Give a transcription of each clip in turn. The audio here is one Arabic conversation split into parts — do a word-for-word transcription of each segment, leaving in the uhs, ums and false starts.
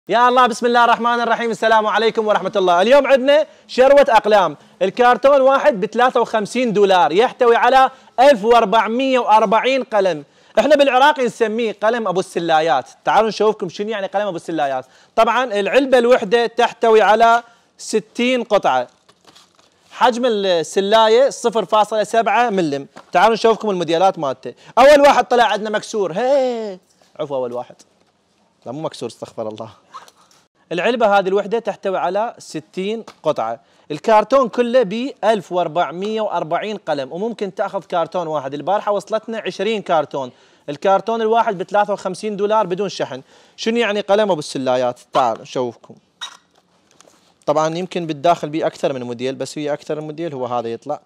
يا الله، بسم الله الرحمن الرحيم. السلام عليكم ورحمة الله. اليوم عندنا شروة أقلام، الكارتون واحد ب ثلاثة وخمسين دولار، يحتوي على ألف وأربعمئة وأربعين قلم. احنا بالعراق نسميه قلم ابو السلايات. تعالوا نشوفكم شنو يعني قلم ابو السلايات. طبعا العلبة الوحدة تحتوي على ستين قطعة. حجم السلاية صفر فاصلة سبعة ملم. تعالوا نشوفكم الموديلات مالته. اول واحد طلع عندنا مكسور، هي عفوا اول واحد، لا مو مكسور، استغفر الله. العلبة هذه الوحدة تحتوي على ستين قطعة. الكارتون كله ب ألف وأربعمئة وأربعين قلم، وممكن تاخذ كارتون واحد. البارحة وصلتنا عشرين كارتون. الكارتون الواحد ب ثلاثة وخمسين دولار بدون شحن. شنو يعني قلم ابو السلايات؟ تعالوا نشوفكم. طبعا يمكن بالداخل بيه اكثر من موديل، بس هي اكثر من موديل هو هذا يطلع.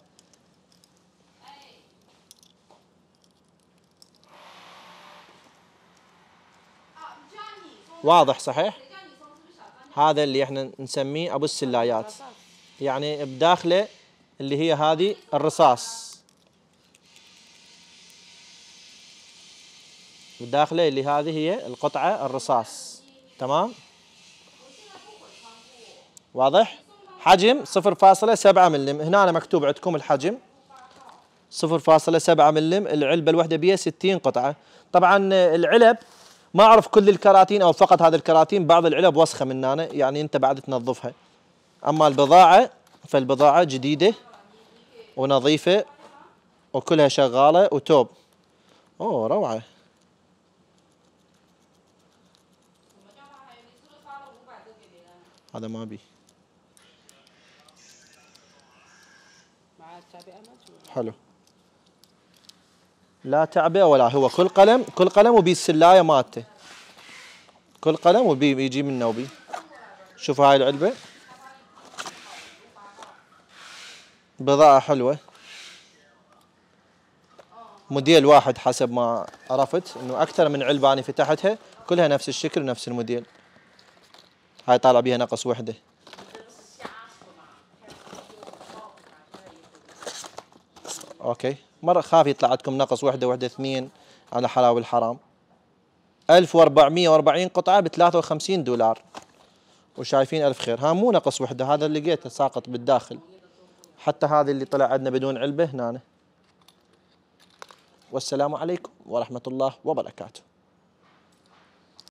واضح صحيح؟ هذا اللي احنا نسميه ابو السلايات، يعني بداخله اللي هي هذه الرصاص، بداخله اللي هذه هي القطعة الرصاص. تمام؟ واضح؟ حجم صفر فاصلة سبعة ملم. هنا أنا مكتوب عندكم الحجم صفر فاصلة سبعة ملم. العلبة الواحدة بها ستين قطعة. طبعا العلب ما أعرف كل الكراتين أو فقط هذه الكراتين، بعض العلب وسخة من هنا، يعني أنت بعد تنظفها. أما البضاعة فالبضاعة جديدة ونظيفة وكلها شغالة وتوب. أوه روعة. هذا ما بي حلو، لا تعبئة ولا، هو كل قلم كل قلم وبي السلاية مالته، كل قلم وبي يجي منه وبي. شوفوا هاي العلبة، بضاعة حلوة، موديل واحد حسب ما عرفت، انه اكثر من علبة انا فتحتها كلها نفس الشكل ونفس الموديل. هاي طالع بيها نقص وحدة. اوكي، مرة خاف يطلع عندكم نقص وحدة وحدة اثنين على حلاوة الحرام. ألف وأربعمئة وأربعين قطعة ب ثلاثة وخمسين دولار، وشايفين ألف خير. ها مو نقص وحدة، هذا اللي لقيته ساقط بالداخل. حتى هذا اللي طلع عندنا بدون علبة هنا. والسلام عليكم ورحمة الله وبركاته.